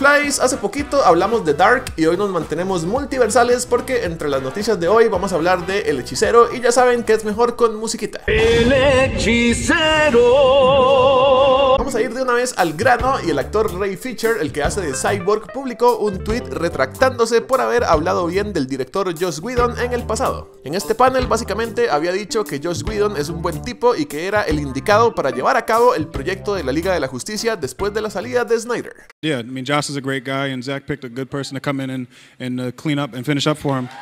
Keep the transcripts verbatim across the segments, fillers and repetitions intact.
McFlys, hace poquito hablamos de Dark y hoy nos mantenemos multiversales porque entre las noticias de hoy vamos a hablar de El Hechicero y ya saben que es mejor con musiquita. El Hechicero. Vamos a ir de una vez al grano y el actor Ray Fisher, el que hace de Cyborg, publicó un tweet retractándose por haber hablado bien del director Joss Whedon en el pasado. En este panel básicamente había dicho que Joss Whedon es un buen tipo y que era el indicado para llevar a cabo el proyecto de la Liga de la Justicia después de la salida de Snyder. Yeah, I mean, Joss is a great guy and Zack picked a good person to come in and, and uh, clean up and finish up for him.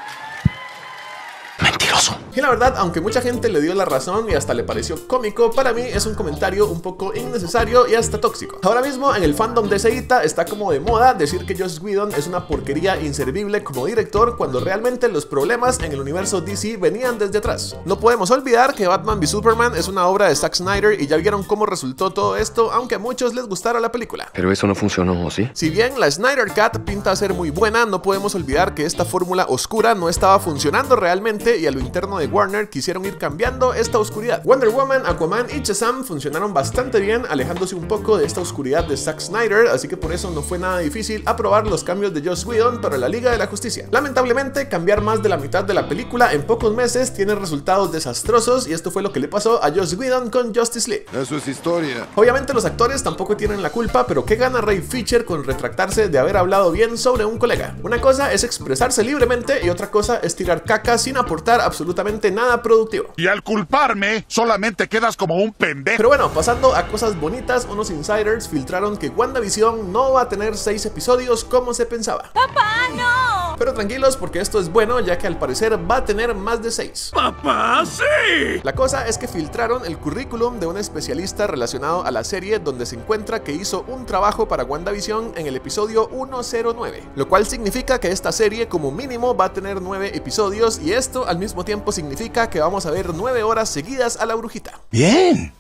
Mentiroso. Y la verdad, aunque mucha gente le dio la razón y hasta le pareció cómico, para mí es un comentario un poco innecesario y hasta tóxico. Ahora mismo en el fandom de Seita está como de moda decir que Joss Whedon es una porquería inservible como director cuando realmente los problemas en el universo D C venían desde atrás. No podemos olvidar que Batman v Superman es una obra de Zack Snyder y ya vieron cómo resultó todo esto, aunque a muchos les gustara la película. Pero eso no funcionó, ¿o sí? Si bien la Snyder Cut pinta a ser muy buena, no podemos olvidar que esta fórmula oscura no estaba funcionando realmente y a lo interno de Warner quisieron ir cambiando esta oscuridad. Wonder Woman, Aquaman y Shazam funcionaron bastante bien, alejándose un poco de esta oscuridad de Zack Snyder, así que por eso no fue nada difícil aprobar los cambios de Joss Whedon para la Liga de la Justicia. Lamentablemente, cambiar más de la mitad de la película en pocos meses tiene resultados desastrosos y esto fue lo que le pasó a Joss Whedon con Justice League. Eso es historia. Obviamente los actores tampoco tienen la culpa, pero ¿qué gana Ray Fisher con retractarse de haber hablado bien sobre un colega? Una cosa es expresarse libremente y otra cosa es tirar caca sin aportar absolutamente nada productivo. Y al culparme, solamente quedas como un pendejo. Pero bueno, pasando a cosas bonitas, unos insiders filtraron que WandaVision no va a tener seis episodios como se pensaba. ¡Papá, no! Pero tranquilos porque esto es bueno, ya que al parecer va a tener más de seis. ¡Papá, sí! La cosa es que filtraron el currículum de un especialista relacionado a la serie donde se encuentra que hizo un trabajo para WandaVision en el episodio ciento nueve, lo cual significa que esta serie como mínimo va a tener nueve episodios y esto al mismo tiempo significa que vamos a ver nueve horas seguidas a la brujita. Bien.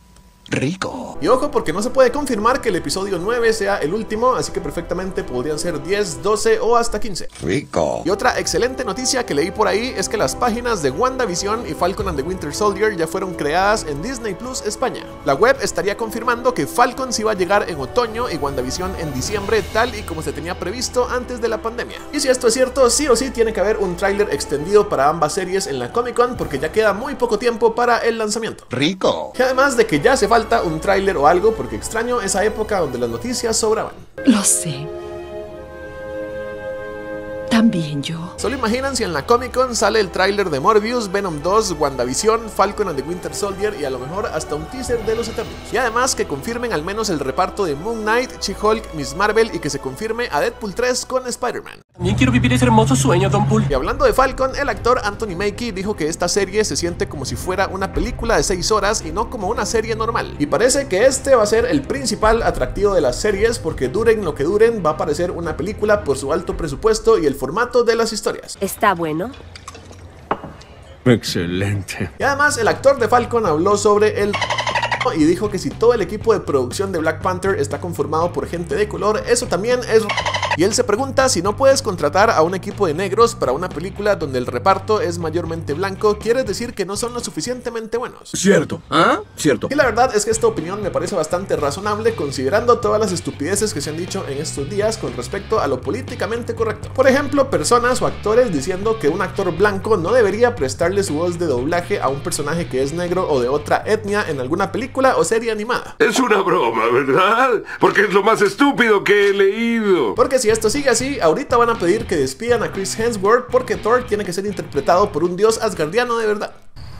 Rico. Y ojo porque no se puede confirmar que el episodio nueve sea el último, así que perfectamente podrían ser diez, doce o hasta quince. Rico. Y otra excelente noticia que leí por ahí es que las páginas de WandaVision y Falcon and the Winter Soldier ya fueron creadas en Disney Plus España. La web estaría confirmando que Falcon sí va a llegar en otoño y WandaVision en diciembre, tal y como se tenía previsto antes de la pandemia. Y si esto es cierto, sí o sí tiene que haber un tráiler extendido para ambas series en la Comic Con porque ya queda muy poco tiempo para el lanzamiento. Rico. Y además de que ya se falta un tráiler o algo porque extraño esa época donde las noticias sobraban. Lo sé. También yo. Solo imaginan si en la Comic Con sale el tráiler de Morbius, Venom dos, WandaVision, Falcon and the Winter Soldier y a lo mejor hasta un teaser de los Eternos. Y además que confirmen al menos el reparto de Moon Knight, She-Hulk, Miss Marvel y que se confirme a Deadpool tres con Spider-Man. También quiero vivir ese hermoso sueño, Don Pool. Y hablando de Falcon, el actor Anthony Mackie dijo que esta serie se siente como si fuera una película de seis horas y no como una serie normal. Y parece que este va a ser el principal atractivo de las series porque duren lo que duren, va a parecer una película por su alto presupuesto y el formato de las historias. ¿Está bueno? Excelente. Y además el actor de Falcon habló sobre el y dijo que si todo el equipo de producción de Black Panther está conformado por gente de color, eso también es... Y él se pregunta si no puedes contratar a un equipo de negros para una película donde el reparto es mayormente blanco, ¿quieres decir que no son lo suficientemente buenos? Cierto. ¿Ah? Cierto. Y la verdad es que esta opinión me parece bastante razonable considerando todas las estupideces que se han dicho en estos días con respecto a lo políticamente correcto. Por ejemplo, personas o actores diciendo que un actor blanco no debería prestarle su voz de doblaje a un personaje que es negro o de otra etnia en alguna película o serie animada. Es una broma, ¿verdad? Porque es lo más estúpido que he leído. Porque si esto sigue así, ahorita van a pedir que despidan a Chris Hemsworth porque Thor tiene que ser interpretado por un dios asgardiano de verdad.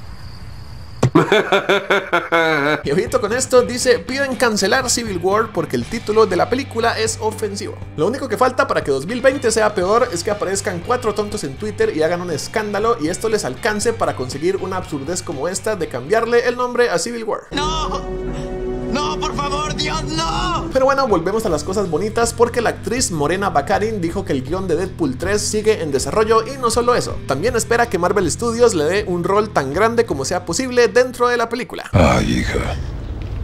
Y ojito con esto, dice, piden cancelar Civil War porque el título de la película es ofensivo. Lo único que falta para que dos mil veinte sea peor es que aparezcan cuatro tontos en Twitter y hagan un escándalo y esto les alcance para conseguir una absurdez como esta de cambiarle el nombre a Civil War. ¡No! ¡No, por favor, Dios, no! Pero bueno, volvemos a las cosas bonitas porque la actriz Morena Baccarin dijo que el guión de Deadpool tres sigue en desarrollo y no solo eso, también espera que Marvel Studios le dé un rol tan grande como sea posible dentro de la película. Ay, hija,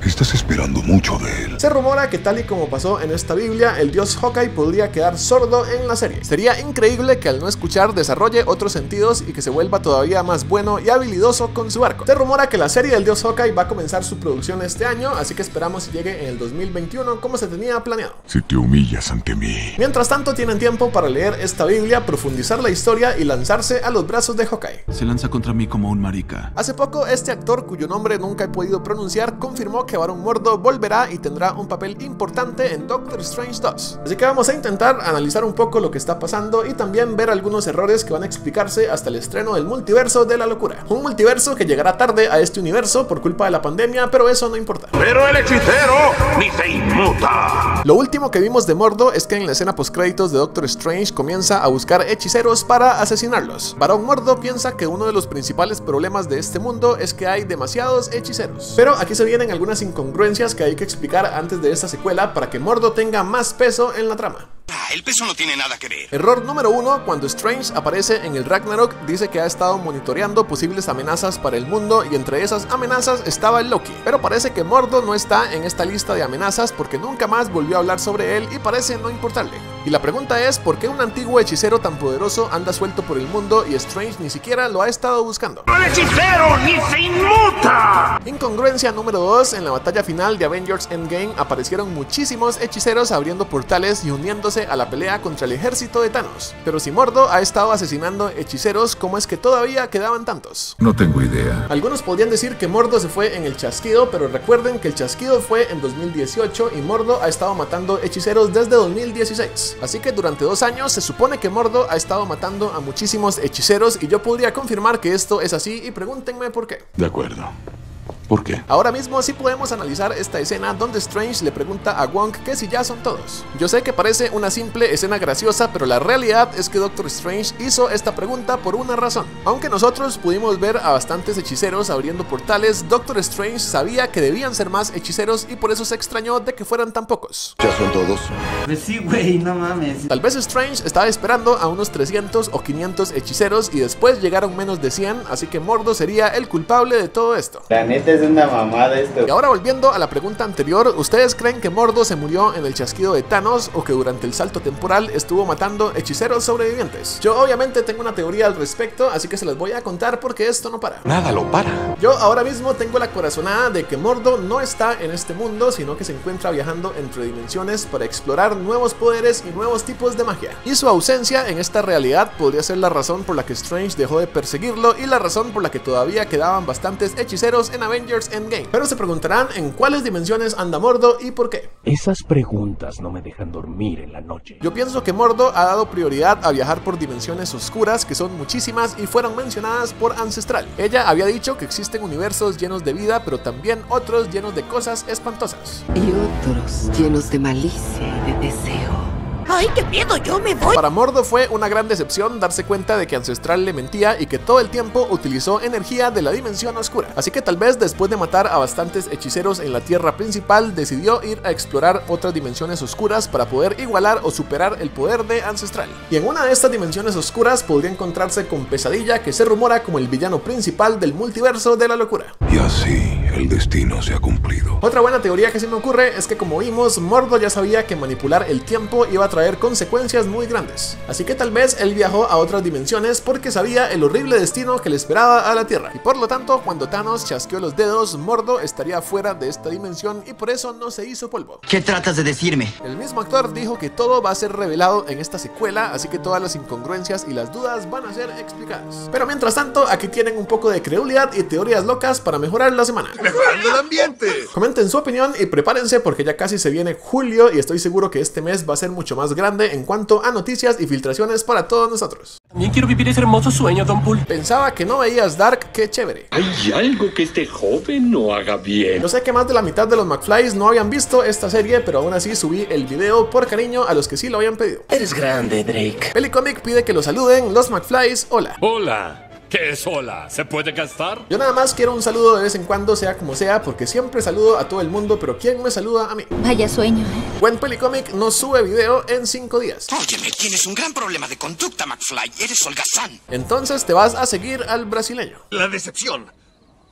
Estás esperando mucho de él. Se rumora que tal y como pasó en esta Biblia, el dios Hawkeye podría quedar sordo en la serie. Sería increíble que al no escuchar desarrolle otros sentidos y que se vuelva todavía más bueno y habilidoso con su arco. Se rumora que la serie del dios Hawkeye va a comenzar su producción este año, así que esperamos que llegue en el dos mil veintiuno como se tenía planeado. Si te humillas ante mí. Mientras tanto tienen tiempo para leer esta Biblia, profundizar la historia y lanzarse a los brazos de Hawkeye. Se lanza contra mí como un marica. Hace poco este actor, cuyo nombre nunca he podido pronunciar, confirmó que Barón Mordo volverá y tendrá un papel importante en Doctor Strange dos. Así que vamos a intentar analizar un poco lo que está pasando y también ver algunos errores que van a explicarse hasta el estreno del multiverso de la locura. Un multiverso que llegará tarde a este universo por culpa de la pandemia, pero eso no importa. Pero el hechicero ni se inmuta. Lo último que vimos de Mordo es que en la escena postcréditos de Doctor Strange comienza a buscar hechiceros para asesinarlos. Barón Mordo piensa que uno de los principales problemas de este mundo es que hay demasiados hechiceros. Pero aquí se vienen algunas incongruencias que hay que explicar antes de esta secuela para que Mordo tenga más peso en la trama. El peso no tiene nada que ver. Error número uno, cuando Strange aparece en el Ragnarok, dice que ha estado monitoreando posibles amenazas para el mundo y entre esas amenazas estaba el Loki. Pero parece que Mordo no está en esta lista de amenazas porque nunca más volvió a hablar sobre él y parece no importarle. Y la pregunta es, ¿por qué un antiguo hechicero tan poderoso anda suelto por el mundo y Strange ni siquiera lo ha estado buscando? ¡El hechicero ni se inmuta! Incongruencia número dos, en la batalla final de Avengers Endgame aparecieron muchísimos hechiceros abriendo portales y uniéndose a la pelea contra el ejército de Thanos. Pero si Mordo ha estado asesinando hechiceros, ¿cómo es que todavía quedaban tantos? No tengo idea. Algunos podrían decir que Mordo se fue en el chasquido, pero recuerden que el chasquido fue en dos mil dieciocho y Mordo ha estado matando hechiceros desde dos mil dieciséis. Así que durante dos años se supone que Mordo ha estado matando a muchísimos hechiceros y yo podría confirmar que esto es así y pregúntenme por qué. De acuerdo. ¿Por qué? Ahora mismo sí podemos analizar esta escena donde Strange le pregunta a Wong que si ya son todos. Yo sé que parece una simple escena graciosa, pero la realidad es que Doctor Strange hizo esta pregunta por una razón. Aunque nosotros pudimos ver a bastantes hechiceros abriendo portales, Doctor Strange sabía que debían ser más hechiceros y por eso se extrañó de que fueran tan pocos. ¿Ya son todos? Pues sí, güey, no mames. Tal vez Strange estaba esperando a unos trescientos o quinientos hechiceros y después llegaron menos de cien, así que Mordo sería el culpable de todo esto. La neta es una mamada esto. Y ahora volviendo a la pregunta anterior, ¿ustedes creen que Mordo se murió en el chasquido de Thanos o que durante el salto temporal estuvo matando hechiceros sobrevivientes? Yo obviamente tengo una teoría al respecto, así que se las voy a contar porque esto no para. Nada lo para. Yo ahora mismo tengo la corazonada de que Mordo no está en este mundo, sino que se encuentra viajando entre dimensiones para explorar nuevos poderes y nuevos tipos de magia. Y su ausencia en esta realidad podría ser la razón por la que Strange dejó de perseguirlo y la razón por la que todavía quedaban bastantes hechiceros en Avengers Endgame. Pero se preguntarán en cuáles dimensiones anda Mordo y por qué. Esas preguntas no me dejan dormir en la noche. Yo pienso que Mordo ha dado prioridad a viajar por dimensiones oscuras, que son muchísimas y fueron mencionadas por Ancestral. Ella había dicho que existen universos llenos de vida, pero también otros llenos de cosas espantosas. Y otros llenos de malicia y de deseo. ¡Ay, qué miedo! ¡Yo me voy! Para Mordo fue una gran decepción darse cuenta de que Ancestral le mentía y que todo el tiempo utilizó energía de la dimensión oscura. Así que tal vez después de matar a bastantes hechiceros en la tierra principal, decidió ir a explorar otras dimensiones oscuras para poder igualar o superar el poder de Ancestral. Y en una de estas dimensiones oscuras podría encontrarse con Pesadilla, que se rumora como el villano principal del multiverso de la locura. Y así el destino se ha cumplido. Otra buena teoría que se me ocurre es que, como vimos, Mordo ya sabía que manipular el tiempo iba a traer consecuencias muy grandes. Así que tal vez él viajó a otras dimensiones porque sabía el horrible destino que le esperaba a la Tierra. Y por lo tanto, cuando Thanos chasqueó los dedos, Mordo estaría fuera de esta dimensión y por eso no se hizo polvo. ¿Qué tratas de decirme? El mismo actor dijo que todo va a ser revelado en esta secuela, así que todas las incongruencias y las dudas van a ser explicadas. Pero mientras tanto, aquí tienen un poco de credulidad y teorías locas para mejorar la semana. ¡Mejorando el ambiente! Comenten su opinión y prepárense porque ya casi se viene julio y estoy seguro que este mes va a ser mucho más grande en cuanto a noticias y filtraciones para todos nosotros. También quiero vivir ese hermoso sueño, Don Pool. Pensaba que no veías Dark, qué chévere. Hay algo que este joven no haga bien. Yo sé que más de la mitad de los McFlys no habían visto esta serie, pero aún así subí el video por cariño a los que sí lo habían pedido. Eres grande, Drake. Pelicomic pide que lo saluden. Los McFlys, hola. Hola. ¿Qué es hola? ¿Se puede gastar? Yo nada más quiero un saludo de vez en cuando, sea como sea, porque siempre saludo a todo el mundo, pero ¿quién me saluda a mí? Vaya sueño, ¿eh? Buen Pelicomic no sube video en cinco días. Óyeme, tienes un gran problema de conducta, McFly. Eres holgazán. Entonces te vas a seguir al brasileño. La decepción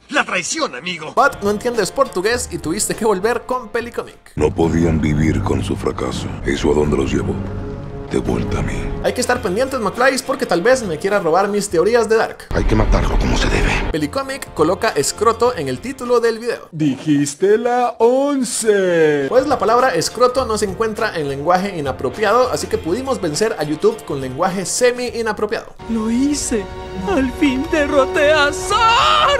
La traición, amigo. But no entiendes portugués y tuviste que volver con Pelicomic. No podían vivir con su fracaso. ¿Eso a dónde los llevó? De vuelta a mí. Hay que estar pendientes, McFlys, porque tal vez me quiera robar mis teorías de Dark. Hay que matarlo como se debe. Pelicomic coloca escroto en el título del video. Dijiste la once. Pues la palabra escroto no se encuentra en lenguaje inapropiado, así que pudimos vencer a YouTube con lenguaje semi inapropiado. Lo hice. Al fin derroté a Zar.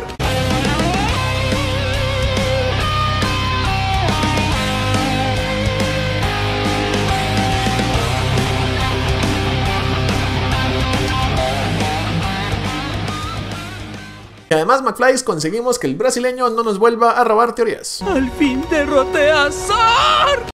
Y además, McFlys, conseguimos que el brasileño no nos vuelva a robar teorías. Al fin derroté a Zar.